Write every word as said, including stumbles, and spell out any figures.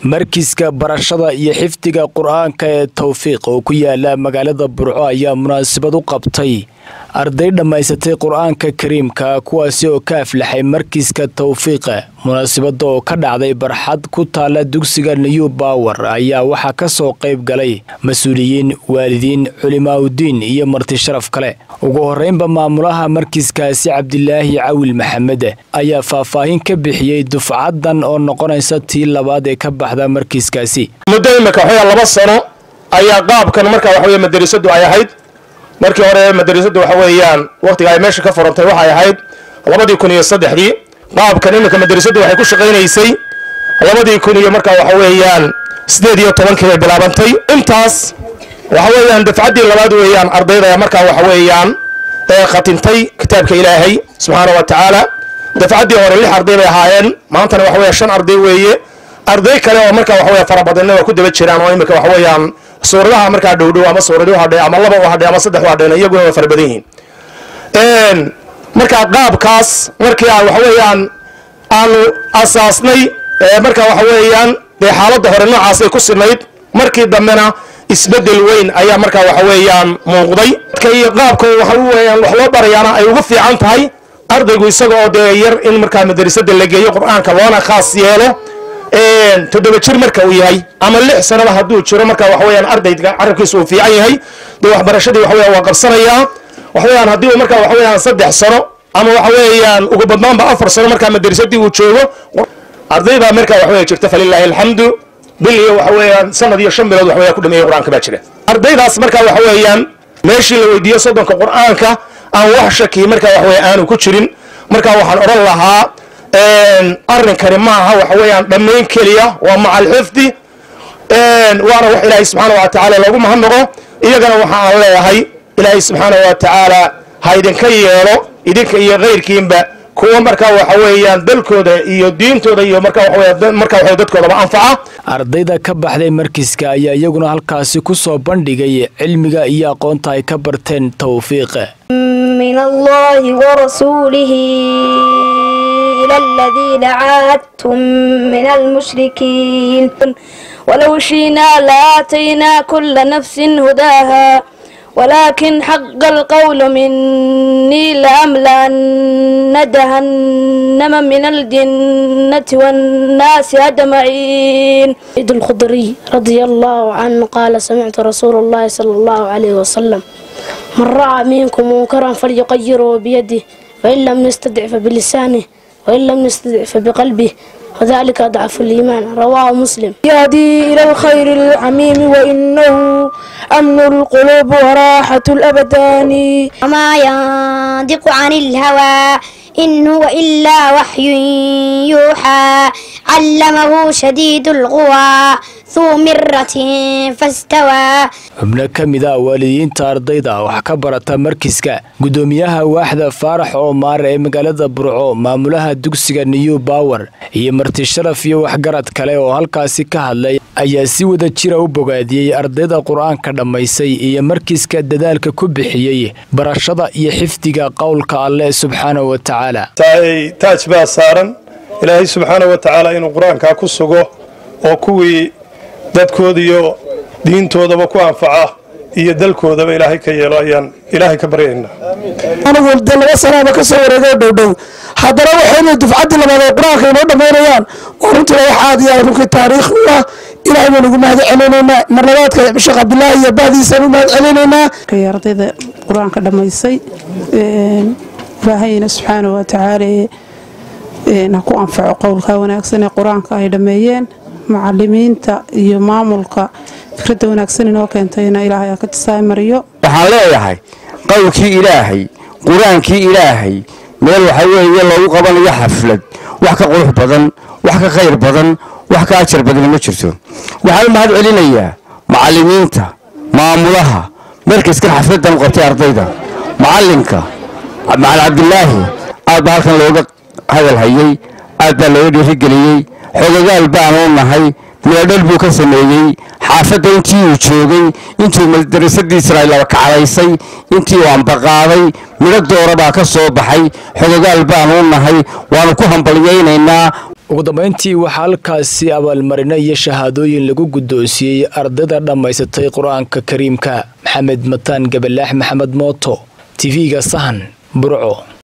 markiiska barashada iyo xifdiga quraanka ee tawfiiq oo ku yaala magaalada Burco ayaa munaasabad u qabtay arday dhamaysatay quraanka kariimka kuwaasi oo ka aflaxay markiiska tawfiiqa. munaasabada oo ka dhacday barxad ku taala dugsiga New Power ayaa waxa ka soo qayb galay mas'uuliyiin, waalidiin, culimaadudiin iyo marti sharaf kale. ugu horeynba maamulaha markiiskaasi Cabdilaahi Cawil Maxamed ayaa faahfaahin ka bixiyay dufcadan oo noqonaysa tii labaad ee ka baxda markiiskaasi. muddo imika waxay laba sano ayaa qaabkan marka wax weeye madrasadu ay ahayd. markii hore madrasadu waxa weeyaan waqtiga ay meesha ka furantay waxay ahayd labadii kun iyo saddexdii. qaabkan imika madrasadu waxay ku shaqeynaysay labadii kun iyo marka waxa weeyaan sideed iyo tobankii ay bilaabantay. intaas waxa weeyaan dafcadii labaad weeyaan ardayda marka waxa weeyaan ee khatintay kitaabka Ilaahay subhanahu wa ta'ala. dafcadii hore lix arday bay ahaayeen, maantana waxa weeyaan shan arday weeye. arday kale oo marka waxa weeyaan farabadan oo ku daba jiraan oo imika waxa weeyaan suuradaha marka dhowdhow ama suuradaha hadhay ama laba oo hadhay ama saddex oo hadhay iyagu way farabadan yihiin. een marka qaabkaas markii aan waxa weeyaan aanu asaasnay marka waxa weeyaan de xaaladda hore noocaas ay ku sinayd, markii dambena isbedel weyn ayaa marka waxa weeyaan muuqday. kay qaabka waxa weeyaan wax loo barayaana ay ugu fiican tahay ardaygu isagoo de yar in marka madrasada la geeyo quraanka loona khaas yeelo. een toddoba jir marka uu yahay ama lix sano haduu jiro marka wax weeyaan ardayga carabkiisu uu fiican yahay de waxbarashadii wax weeyaan waa qabsanaya. wax weeyaan hadii marka wax weeyaan saddex sano ama wax weeyaan ugu badnaanba afar sano marka madrasadii uu joogo ardayda marka wax weeyaan jirta falillahi alhamdu bil iyo wax weeyaan sanad iyo shan bilood wax weeyaan ku dhameeyay quraanka baa jira. ardaydaas marka wax weeyaan meeshii la weydiiyo soddonka quraanka aan wax shaki marka wax weeyaan aanu ku jirin. marka waxaan oran lahaa een arrinkani ma aha wax weeyaan dhameyn kaliya waa macal xifdi een waana wax Ilaahay subhanahu wa ta'ala lagu mahadnaqo. iyagana waxa aan leeyahay Ilaahay subhanahu wa ta'ala ha idinka yeelo idinka iyo qeyrkiinba kuwa marka waxa weeyaan dalkooda iyo diintooda iyo marka wax weeyaan marka wax dadkooda anfaca. ardayda ka baxday markiiska ayaa iyaguna halkaasi ku soo bandhigay cilmiga iyo aqoonta ay ka barteen tawfiiqa min Allah wa rasuulihi إلى الذين عاهدتم من المشركين ولو شئنا لآتينا كل نفس هداها ولكن حق القول مني لأملأن جهنم من الجنة والناس أجمعين. سيد الخدري رضي الله عنه قال سمعت رسول الله صلى الله عليه وسلم من رأى منكم منكرا فليغيره بيده فإن لم يستطع فبلسانه وإن لم يستطع بقلبه وذلك ضعف الإيمان. رواه مسلم. يهدي إلى الخير العميم وإنه أمن القلوب وراحة الأبدان. وما ينطق عن الهوى إن هو إلا وحي يوحى علمه شديد القوى ذو مرة فاستوى. xubno ka mid ah waalidiinta ardayda wax ka barata markiiska gudoomiyaha waaxda Faarax Omar ee magaalada Burco, maamulaha dugsiga New Power iyo marti sharaf iyo waxgarad kale oo halkaasi ka hadlay ayaa si wada jir u bogaadiyay ardayda quraanka dhamaysay iyo markiiska dadaalka ku bixiyay barashada iyo xifdiga qowlka Alle subhanahu wa ta'ala. taaj baa saaran Ilaahay subhanahu wa ta'ala inuu quraanka ku sugo oo kuwii dadkooda iyo diintoodaba ku anfaca iyo dalkoodaba Ilaahay ka yeelo ayaan Ilaahay ka baryaynaa. anigu dalba salaama ka soo wareegay dhowdhow hadana waxay dufcadii labaad ee quraanka inoo dhameeyaan runtii waxa aad iyo runtii taariikh ah Ilaahay baan ugu mahad celinaynaa. marlabaadka Sheekh Cabdilaahi iyo baadiisa u mahad celinaynaa kay ardayda quraanka dhamaysay ee Ilaahayna subhanahu wa ta'ala ee ku anfaco qowlka wanaagsan ee quraanka ay dhameeyeen. macallimiinta iyo maamulka fikrada wanaagsan inoo keentayna Ilaahay ka tisaamariyo. waxaan leeyahay qowlkii Ilaahay quraankii Ilaahay meel waxa weeye lagu qabanayo xaflad wax ka qurux badan wax ka khayr badan wax ka ajar badan ma jirto. waxaan mahad celinayaa macallimiinta maamulaha markiiska xafladan qabtay ardayda macallinka Macallin Cabdilaahi aad baa halkan looga hadal hayay aad baa loo dhiirigeliyay xogagal baan u nahay meedhal buu ka sameeyay xaafadda intii uu joogay intii madrasadii Israa'iil ka calaysay intii waan baqaaday midho doora baa ka soo baxay xogagal baan u nahay waan ku hambaliyaynaynaa. ugu dambeyntii waxaa halkaasi abaalmarino iyo shahaadooyin lagu guddoonsiiyey ardayda dhammaysatay qur-aanka kariimka. Maxamed Mataan Gabalaax Maxamed Mooto, T V-ga Sahan, Burco.